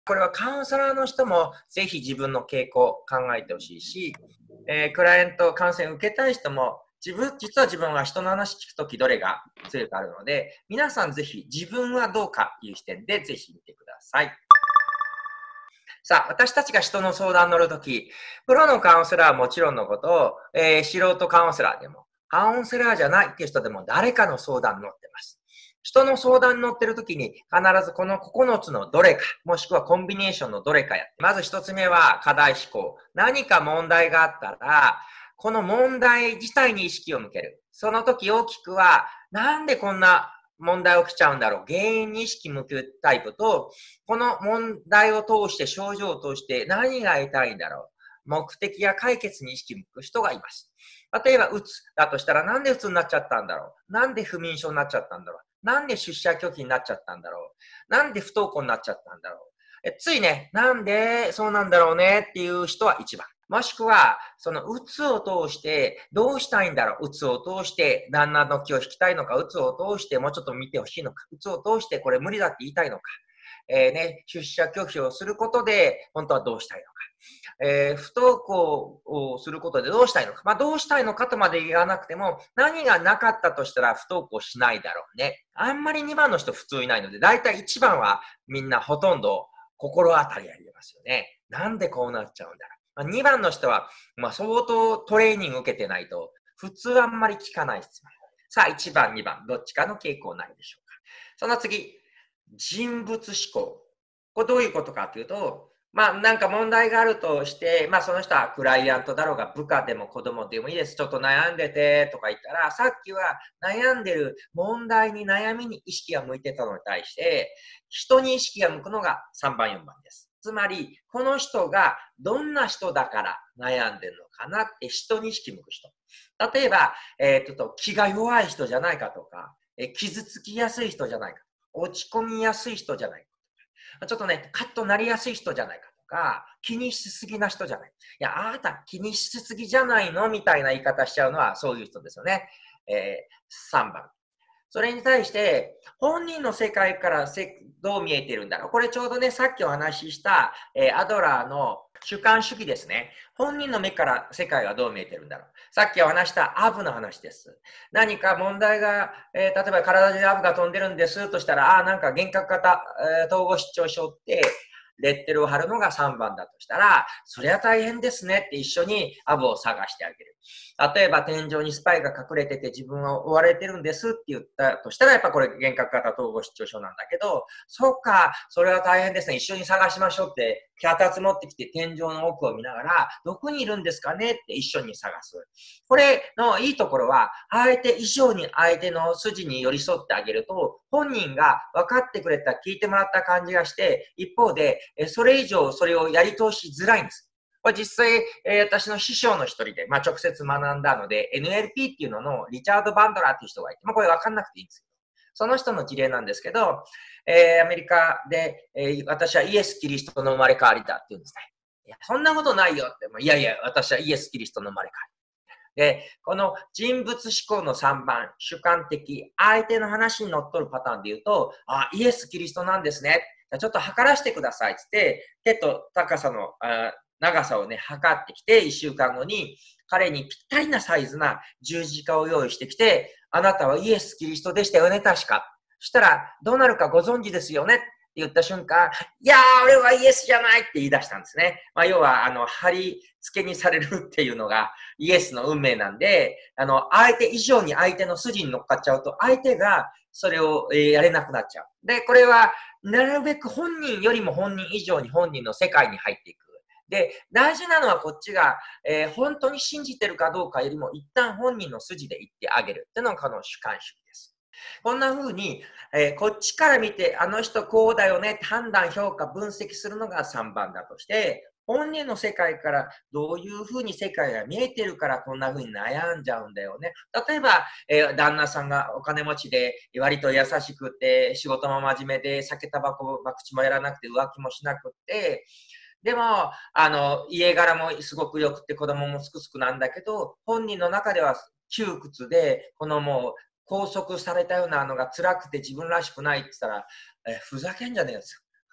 これはカウンセラーの人もぜひ自分の傾向を考えてほしいし、クライアントカウンセリング受けたい人も実は自分は人の話聞くときどれが強くあるので、皆さんぜひ自分はどうかという視点でぜひ見てください。さあ、私たちが人の相談に乗るとき、プロのカウンセラーはもちろんのことを、素人カウンセラーでも、カウンセラーじゃないっていう人でも誰かの相談に乗ってます。人の相談に乗ってるときに必ずこの9つのどれか、もしくはコンビネーションのどれかやって。まず1つ目は課題思考。何か問題があったら、この問題自体に意識を向ける。その時大きくは、なんでこんな問題起きちゃうんだろう。原因に意識向くタイプと、この問題を通して、症状を通して何が得たいんだろう。目的や解決に意識向く人がいます。例えば、うつだとしたら、なんでうつになっちゃったんだろう。なんで不眠症になっちゃったんだろう。なんで出社拒否になっちゃったんだろう。なんで不登校になっちゃったんだろう。ついね、なんでそうなんだろうねっていう人は1番。もしくは、そのうつを通して、どうしたいんだろう。うつを通して、旦那の気を引きたいのか、うつを通してもうちょっと見てほしいのか、うつを通してこれ無理だって言いたいのか、出社拒否をすることで、本当はどうしたいのか。不登校をすることでどうしたいのか。まあ、どうしたいのかとまで言わなくても、何がなかったとしたら不登校しないだろうね。あんまり2番の人普通いないので、だいたい1番はみんなほとんど心当たりありますよね。なんでこうなっちゃうんだろう。まあ、2番の人は、相当トレーニング受けてないと、普通あんまり聞かない質問。さあ、1番、2番、どっちかの傾向ないでしょうか。その次、人物思考。これどういうことかというと、なんか問題があるとして、その人はクライアントだろうが、部下でも子供でもいいです。ちょっと悩んでてとか言ったら、さっきは悩んでる問題に悩みに意識が向いてたのに対して、人に意識が向くのが3番、4番です。つまり、この人がどんな人だから悩んでるのかなって人に意識向く人。例えば、気が弱い人じゃないかとか、傷つきやすい人じゃないか、落ち込みやすい人じゃないか。ちょっとね、カッとなりやすい人じゃないかとか、気にしすぎな人じゃない。いや、あなた気にしすぎじゃないのみたいな言い方しちゃうのはそういう人ですよね。3番。それに対して、本人の世界からどう見えてるんだろう。これちょうどね、さっきお話しした、アドラーの主観主義ですね。本人の目から世界はどう見えてるんだろう。さっきお話したアブの話です。何か問題が、例えば体中アブが飛んでるんですとしたら、なんか幻覚型、統合失調症ってレッテルを貼るのが3番だとしたら、そりゃ大変ですねって一緒にアブを探してあげる。例えば天井にスパイが隠れてて自分は追われてるんですって言ったとしたら、やっぱこれ幻覚型統合失調症なんだけど、そっか、それは大変ですね。一緒に探しましょうって、脚立持ってきて天井の奥を見ながら、どこにいるんですかねって一緒に探す。これのいいところは、相手以上に相手の筋に寄り添ってあげると、本人が分かってくれた、聞いてもらった感じがして、一方で、それ以上それをやり通しづらいんです。これ実際、私の師匠の一人で、直接学んだので、NLP っていうののリチャード・バンドラーっていう人がいて、これ分かんなくていいんですよ。その人の事例なんですけど、アメリカで、私はイエス・キリストの生まれ変わりだって言うんですね。いや、そんなことないよって、いやいや、私はイエス・キリストの生まれ変わり。で、この人物思考の3番、主観的、相手の話に乗っ取るパターンで言うと、イエス・キリストなんですね。ちょっと測らせてくださいって言って、手と高さの、長さをね、測ってきて、1週間後に、彼にぴったりなサイズな十字架を用意してきて、あなたはイエス・キリストでしたよね、確か。そしたら、どうなるかご存知ですよねって言った瞬間、いやー、俺はイエスじゃないって言い出したんですね。要は、貼り付けにされるっていうのがイエスの運命なんで、相手以上に相手の筋に乗っかっちゃうと、相手がそれを、やれなくなっちゃう。で、これは、なるべく本人よりも本人以上に本人の世界に入っていく。で、大事なのはこっちが、本当に信じてるかどうかよりも一旦本人の筋で言ってあげるっていうのがこの主観主義です。こんな風に、こっちから見てあの人こうだよねって判断、評価、分析するのが3番だとして、本人の世界からどういう風に世界が見えてるからこんな風に悩んじゃうんだよね。例えば、旦那さんがお金持ちで割と優しくて仕事も真面目で酒タバコ博打もやらなくて浮気もしなくて、でも、家柄もすごく良くて子供もすくすくなんだけど、本人の中では窮屈で、このもう拘束されたようなのが辛くて自分らしくないって言ったら、ふざけんじゃねえよ。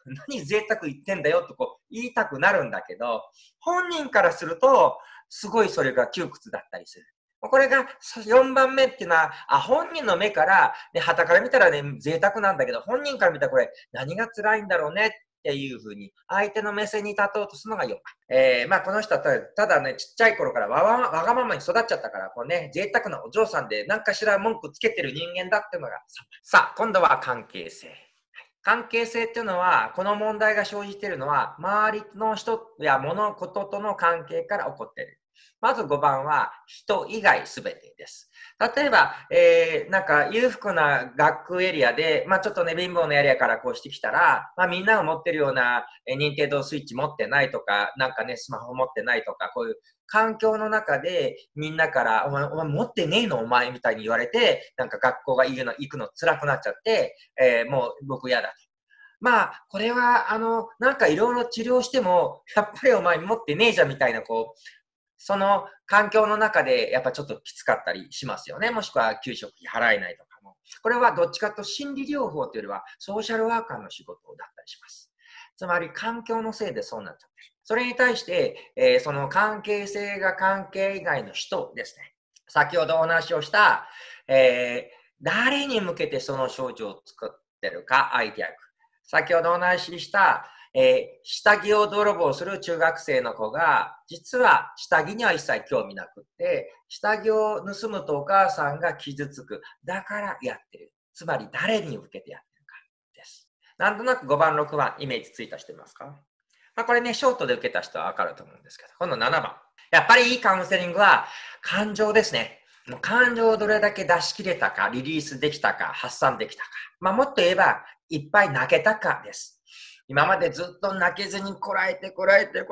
何贅沢言ってんだよとこう言いたくなるんだけど、本人からすると、すごいそれが窮屈だったりする。これが4番目っていうのは、本人の目から、ね、傍から見たらね、贅沢なんだけど、本人から見たらこれ何が辛いんだろうねっていうふうに、相手の目線に立とうとするのが4番。この人はただね、ちっちゃい頃からわがままに育っちゃったから、こうね、贅沢なお嬢さんで何かしら文句つけてる人間だっていうのが3番。さあ、今度は関係性。関係性っていうのは、この問題が生じているのは、周りの人や物事との関係から起こっている。まず5番は、人以外すべてです。例えば、なんか裕福な学区エリアで、ちょっとね、貧乏なエリアからこうしてきたら、みんなが持ってるような認定度スイッチ持ってないとか、なんかね、スマホ持ってないとか、こういう環境の中でみんなから、お前持ってねえのお前みたいに言われて、なんか学校が行くの辛くなっちゃって、もう僕嫌だと。これは、なんかいろいろ治療しても、やっぱりお前持ってねえじゃんみたいな、こう、その環境の中でやっぱちょっときつかったりしますよね。もしくは給食費払えないとかも。これはどっちかと心理療法というよりはソーシャルワーカーの仕事だったりします。つまり環境のせいでそうなっちゃってる。それに対して、その関係性が関係以外の人ですね。先ほどお話をした、誰に向けてその症状を作ってるかアイディア。先ほどお話しした下着を泥棒する中学生の子が、実は下着には一切興味なくって、下着を盗むとお母さんが傷つく。だからやってる。つまり誰に向けてやってるかです。なんとなく5番、6番、イメージついた人いますか？これね、ショートで受けた人はわかると思うんですけど、今度7番。やっぱりいいカウンセリングは感情ですね。感情をどれだけ出し切れたか、リリースできたか、発散できたか。もっと言えば、いっぱい泣けたかです。今までずっと泣けずにこらえて。やっ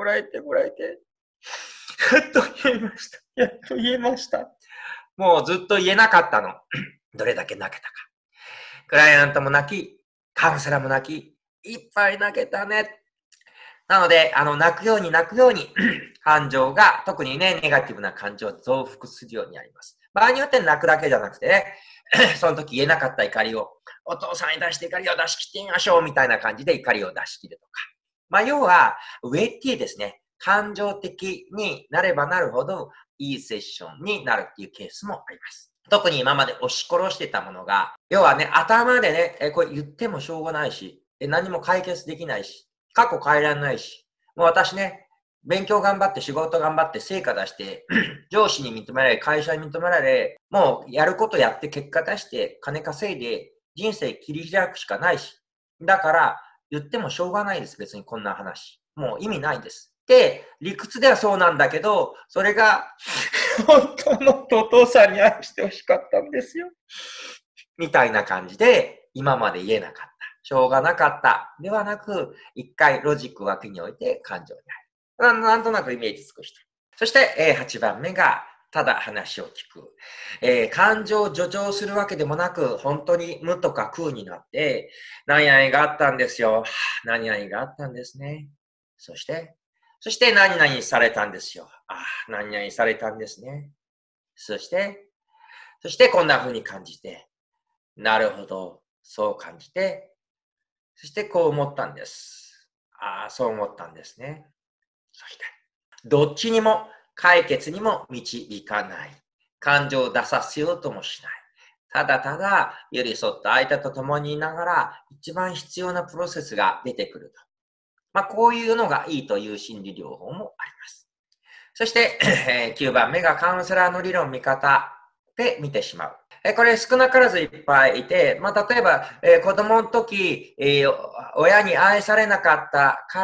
と言えました。やっと言えました。もうずっと言えなかったの。どれだけ泣けたか。クライアントも泣き、カウンセラーも泣き、いっぱい泣けたね。なので、泣くように感情が、特にね、ネガティブな感情を増幅するようになります。場合によって泣くだけじゃなくてね、その時言えなかった怒りを、お父さんに出して怒りを出し切ってみましょうみたいな感じで怒りを出し切るとか。要は、ウェッティですね。感情的になればなるほど、いいセッションになるっていうケースもあります。特に今まで押し殺してたものが、要はね、頭でね、これ言ってもしょうがないし、何も解決できないし、過去変えられないし、もう私ね、勉強頑張って仕事頑張って成果出して、上司に認められ、会社に認められ、もうやることやって結果出して金稼いで人生切り開くしかないし。だから言ってもしょうがないです。別にこんな話。もう意味ないです。で、理屈ではそうなんだけど、それが本当のお父さんに愛してほしかったんですよ。みたいな感じで今まで言えなかった。しょうがなかった。ではなく、一回ロジック脇に置いて感情に入る。なんとなくイメージつく人。そして、8番目が、ただ話を聞く。感情を助長するわけでもなく、本当に無とか空になって、何々があったんですよ。何々があったんですね。そして何々されたんですよ。何々されたんですね。そしてこんな風に感じて、なるほど、そう感じて、そしてこう思ったんです。そう思ったんですね。そして、どっちにも解決にも導かない。感情を出させようともしない。ただただ寄り添った相手と共にいながら一番必要なプロセスが出てくると。こういうのがいいという心理療法もあります。そして、9番目がカウンセラーの理論見方で見てしまう。これ少なからずいっぱいいて、例えば、子供の時、親に愛されなかったから、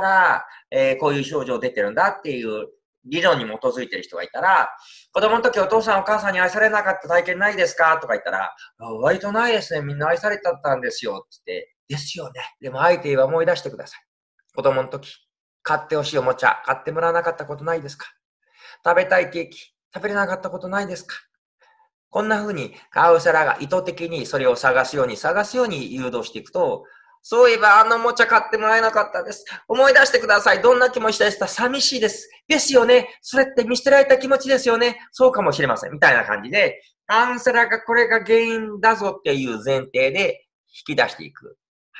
こういう症状出てるんだっていう理論に基づいてる人がいたら、子供の時お父さんお母さんに愛されなかった体験ないですかとか言ったら、割とないですね。みんな愛されてたんですよ。つって、ですよね。でも相手は思い出してください。子供の時、買ってほしいおもちゃ、買ってもらわなかったことないですか？食べたいケーキ、食べれなかったことないですか？こんな風にカウンセラーが意図的にそれを探すように誘導していくと、そういえばおもちゃ買ってもらえなかったです。思い出してください。どんな気持ちですか？寂しいです。ですよね。それって見捨てられた気持ちですよね。そうかもしれません。みたいな感じで、カウンセラーがこれが原因だぞっていう前提で引き出していく。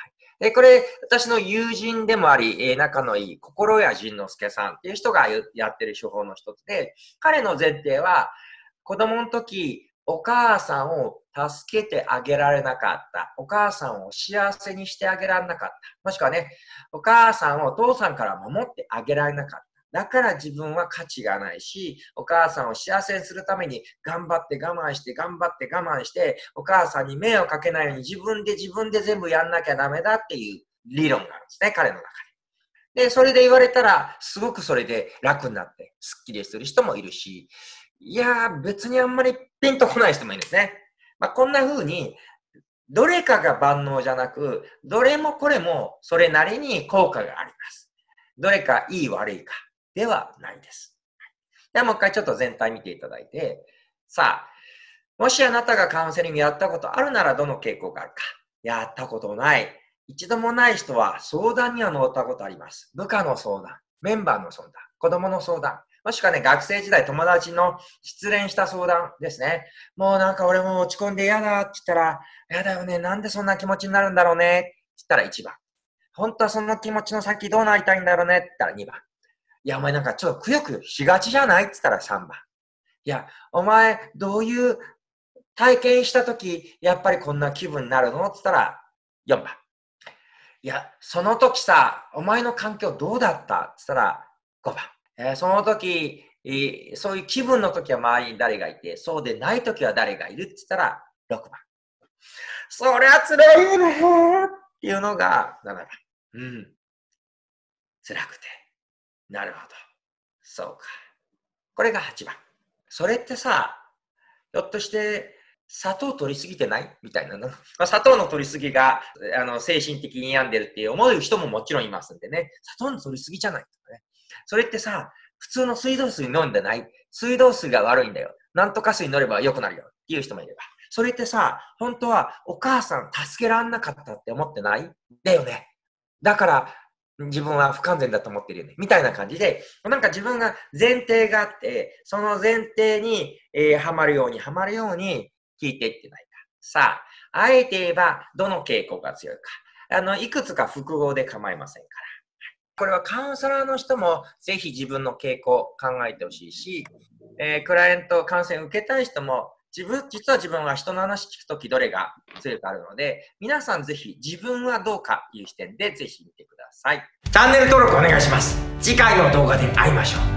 で、これ、私の友人でもあり、仲のいい心谷仁之助さんっていう人がやってる手法の一つで、彼の前提は、子供の時、お母さんを助けてあげられなかった。お母さんを幸せにしてあげられなかった。もしくはね、お母さんをお父さんから守ってあげられなかった。だから自分は価値がないし、お母さんを幸せにするために頑張って我慢して、頑張って我慢して、お母さんに迷惑かけないように自分で全部やんなきゃダメだっていう理論があるんですね、彼の中で。で、それで言われたら、すごくそれで楽になって、スッキリする人もいるし、いやー、別にあんまりピンとこない人もいるんですね。こんな風に、どれかが万能じゃなく、どれもこれもそれなりに効果があります。どれかいい悪いかではないです。ではもう一回ちょっと全体見ていただいて、さあ、もしあなたがカウンセリングやったことあるならどの傾向があるか。やったことない。一度もない人は相談には乗ったことあります。部下の相談、メンバーの相談、子供の相談、もしくはね、学生時代友達の失恋した相談ですね。もうなんか俺も落ち込んで嫌だって言ったら、嫌だよね、なんでそんな気持ちになるんだろうねって言ったら1番。本当はその気持ちの先どうなりたいんだろうねって言ったら2番。いや、お前なんかちょっとくよくよしがちじゃないって言ったら3番。いや、お前どういう体験したとき、やっぱりこんな気分になるのって言ったら4番。いや、その時さ、お前の環境どうだったって言ったら5番。その時、そういう気分の時は周りに誰がいて、そうでない時は誰がいるって言ったら6番。そりゃ辛いよねーっていうのが7番。辛くて。なるほど。そうか。これが8番。それってさ、ひょっとして砂糖取りすぎてないみたいなの。砂糖の取りすぎが精神的に病んでるって思う人ももちろんいますんでね。砂糖の取りすぎじゃないとかね。それってさ、普通の水道水飲んでない。水道水が悪いんだよ。なんとか水乗れば良くなるよっていう人もいれば。それってさ、本当はお母さん助けらんなかったって思ってないだよね。だから自分は不完全だと思ってるよね。みたいな感じで、なんか自分が前提があって、その前提に、はまるように聞いていってないか。さあ、あえて言えばどの傾向が強いか。いくつか複合で構いませんから。これはカウンセラーの人もぜひ自分の傾向を考えてほしいし、クライアントカウンセリング受けたい人も実は自分は人の話聞くときどれが強くあるので、皆さんぜひ自分はどうかという視点でぜひ見てください。チャンネル登録お願いします。次回の動画で会いましょう。